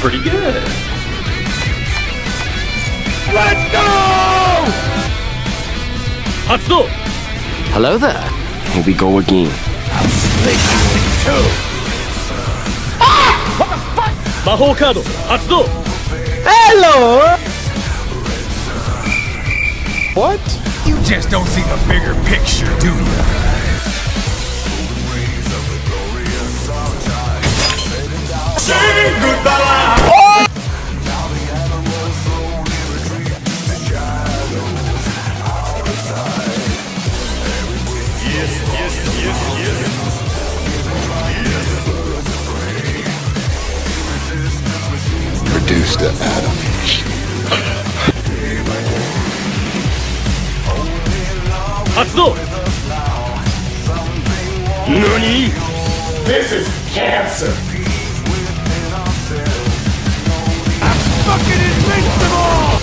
pretty good. Let's go! Hatsudo! Hello there. Here we go again. I'll split you in two. Ah! What the fuck? 魔法カード発動 Hello! What? You just don't see the bigger picture, do you? Say goodbye! Oh! Reduce to atom. Hatsudo! NANI? This is cancer! I'm fucking invincible!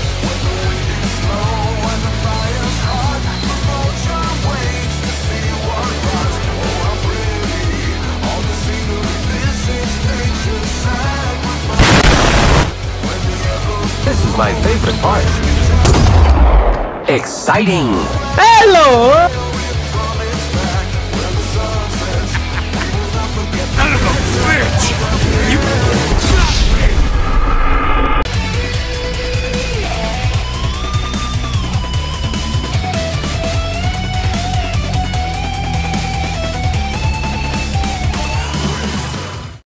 This is my favorite part. Exciting! Hello! Son of a bitch! You